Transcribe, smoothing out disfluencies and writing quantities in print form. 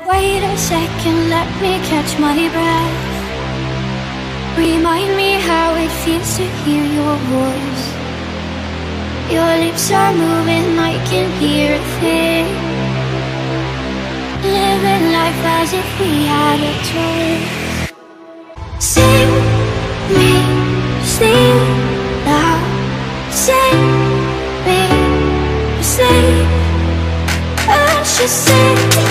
Wait a second, let me catch my breath. Remind me how it feels to hear your voice. Your lips are moving, I can hear a thing. Living life as if we had a choice. Sing me, sing now. Sing me, sing. And she said